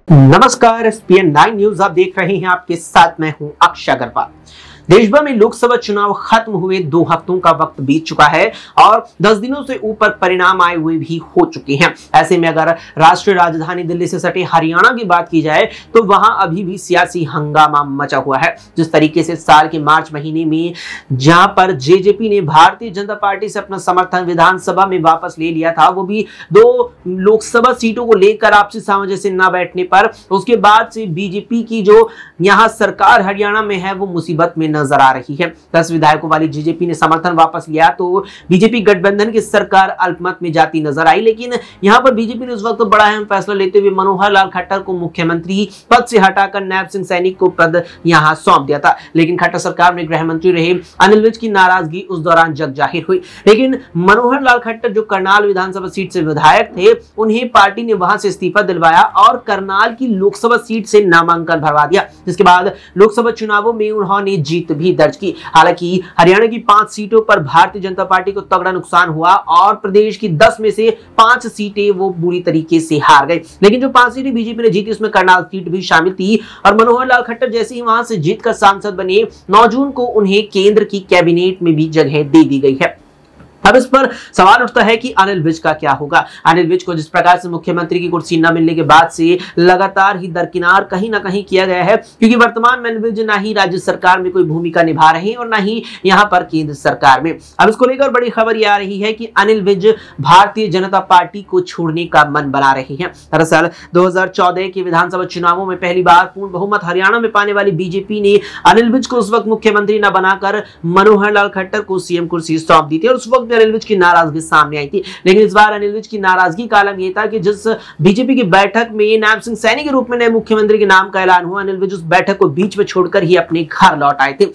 नमस्कार, ESPN 9 news आप देख रहे हैं। आपके साथ मैं हूं अक्षय अग्रवाल। देश भर में लोकसभा चुनाव खत्म हुए 2 हफ्तों का वक्त बीत चुका है और 10 दिनों से ऊपर परिणाम आए हुए भी हो चुके हैं। ऐसे में अगर राष्ट्रीय राजधानी दिल्ली से सटे हरियाणा की बात की जाए तो वहां अभी भी सियासी हंगामा मचा हुआ है। जिस तरीके से साल के मार्च महीने में जहां पर जेजेपी ने भारतीय जनता पार्टी से अपना समर्थन विधानसभा में वापस ले लिया था, वो भी 2 लोकसभा सीटों को लेकर आपसी सामंजस्य न बैठने पर, उसके बाद से बीजेपी की जो यहां सरकार हरियाणा में है वो मुसीबत में नजर आ रही है। 10 विधायकों वाली जेजेपी ने समर्थन वापस लिया तो बीजेपी गठबंधन की सरकार अल्पमत में जाती नजर आई। लेकिन यहां पर बीजेपी ने उस वक्त बड़ा अहम फैसला लेते हुए मनोहर लाल खट्टर को मुख्यमंत्री पद से हटाकर नायब सिंह सैनी को पद यहां सौंप दिया था। लेकिन खट्टर सरकार में गृह मंत्री रहे अनिल विज की नाराजगी उस दौरान जग जाहिर हुई। लेकिन मनोहर लाल खट्टर जो करनाल विधानसभा सीट से विधायक थे, उन्हें पार्टी ने वहां से इस्तीफा दिलवाया और करनाल की लोकसभा सीट से नामांकन भरवा दिया। जिसके बाद लोकसभा चुनावों में उन्होंने जीत भी दर्ज की। हालांकि हरियाणा की 5 सीटों पर भारतीय जनता पार्टी को तगड़ा नुकसान हुआ और प्रदेश की 10 में से 5 सीटें वो बुरी तरीके से हार गए। लेकिन जो 5 सीटें बीजेपी ने जीती उसमें करनाल सीट भी शामिल थी और मनोहर लाल खट्टर जैसे ही वहां से जीतकर सांसद बने, 9 जून को उन्हें केंद्र की कैबिनेट में भी जगह दे दी गई है। अब इस पर सवाल उठता है कि अनिल विज का क्या होगा। अनिल विज को जिस प्रकार से मुख्यमंत्री की कुर्सी न मिलने के बाद से लगातार ही दरकिनार कहीं ना कहीं किया गया है, क्योंकि वर्तमान में अनिल विज ना ही राज्य सरकार में कोई भूमिका निभा रहे हैं और ना ही यहां पर केंद्र सरकार में। अब इसको लेकर बड़ी खबर यह आ रही है कि अनिल विज भारतीय जनता पार्टी को छोड़ने का मन बना रहे हैं। दरअसल 2014 के विधानसभा चुनावों में पहली बार पूर्ण बहुमत हरियाणा में पाने वाली बीजेपी ने अनिल विज को उस वक्त मुख्यमंत्री न बनाकर मनोहर लाल खट्टर को सीएम कुर्सी सौंप दी थी और उस वक्त अनिल विज की नाराजगी सामने आई थी। लेकिन इस बार अनिल विज की नाराजगी का आलम यह था कि जिस बीजेपी की बैठक में नायब सिंह सैनी के रूप में नए मुख्यमंत्री के नाम का ऐलान हुआ, अनिल विज उस बैठक को बीच में छोड़कर ही अपने घर लौट आए थे।